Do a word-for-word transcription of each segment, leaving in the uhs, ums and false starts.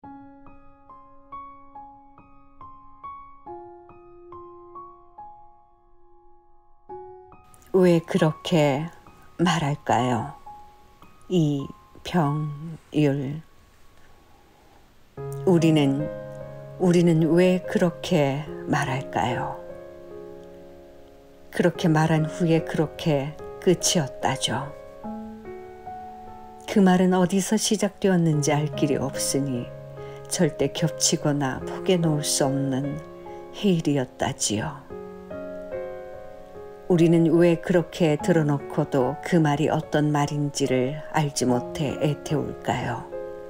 왜 그렇게 말할까요? 이병율. 우리는 우리는 왜 그렇게 말할까요? 그렇게 말한 후에 그렇게 끝이었다죠. 그 말은 어디서 시작되었는지 알 길이 없으니 절대 겹치거나 포개 놓을 수 없는 해일이었다지요. 우리는 왜 그렇게 들어놓고도 그 말이 어떤 말인지를 알지 못해 애태울까요?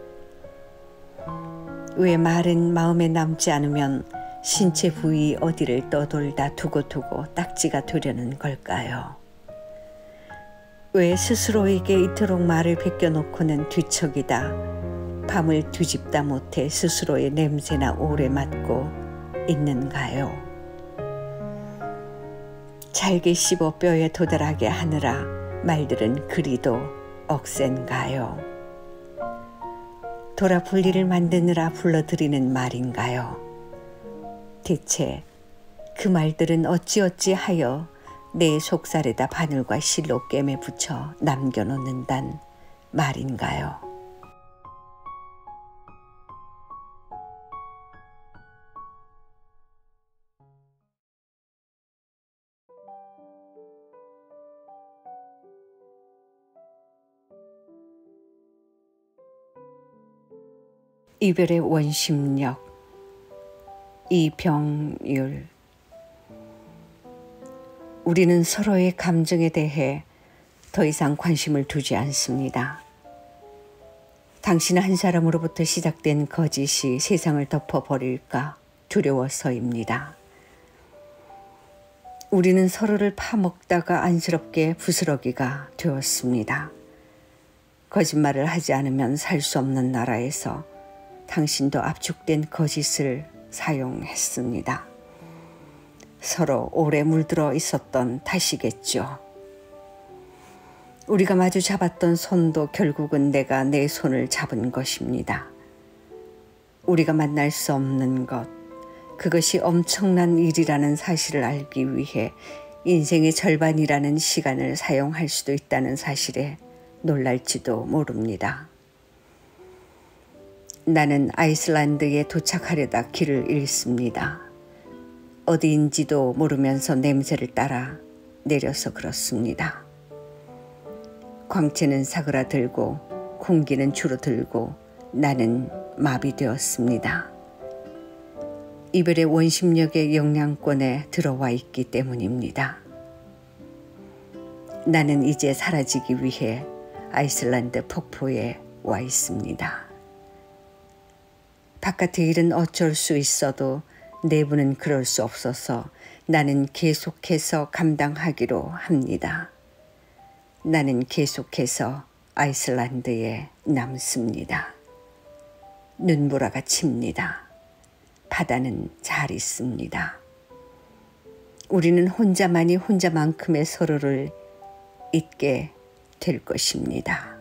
왜 말은 마음에 남지 않으면 신체 부위 어디를 떠돌다 두고두고 딱지가 되려는 걸까요? 왜 스스로에게 이토록 말을 베껴놓고는 뒤척이다 밤을 뒤집다 못해 스스로의 냄새나 오래 맡고 있는가요? 잘게 씹어 뼈에 도달하게 하느라 말들은 그리도 억센가요? 돌아 분리를 만드느라 불러들이는 말인가요? 대체 그 말들은 어찌어찌 하여 내 속살에다 바늘과 실로 꿰매 붙여 남겨놓는단 말인가요? 이별의 원심력. 이병율. 우리는 서로의 감정에 대해 더 이상 관심을 두지 않습니다. 당신은 한 사람으로부터 시작된 거짓이 세상을 덮어버릴까 두려워서입니다. 우리는 서로를 파먹다가 안쓰럽게 부스러기가 되었습니다. 거짓말을 하지 않으면 살 수 없는 나라에서 당신도 압축된 거짓을 사용했습니다. 서로 오래 물들어 있었던 탓이겠죠. 우리가 마주 잡았던 손도 결국은 내가 내 손을 잡은 것입니다. 우리가 만날 수 없는 것, 그것이 엄청난 일이라는 사실을 알기 위해 인생의 절반이라는 시간을 사용할 수도 있다는 사실에 놀랄지도 모릅니다. 나는 아이슬란드에 도착하려다 길을 잃습니다. 어디인지도 모르면서 냄새를 따라 내려서 그렇습니다. 광채는 사그라들고 공기는 줄어들고 나는 마비되었습니다. 이별의 원심력의 영향권에 들어와 있기 때문입니다. 나는 이제 사라지기 위해 아이슬란드 폭포에 와 있습니다. 바깥의 일은 어쩔 수 있어도 내부는 그럴 수 없어서 나는 계속해서 감당하기로 합니다. 나는 계속해서 아이슬란드에 남습니다. 눈보라가 칩니다. 바다는 잘 있습니다. 우리는 혼자만이 혼자만큼의 서로를 잊게 될 것입니다.